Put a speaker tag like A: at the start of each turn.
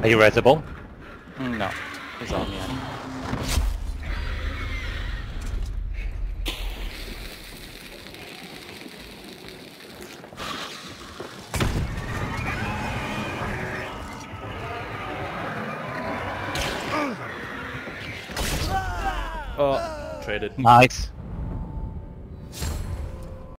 A: Are you reasable?
B: No, he's on me.
C: Oh, traded.
A: Nice.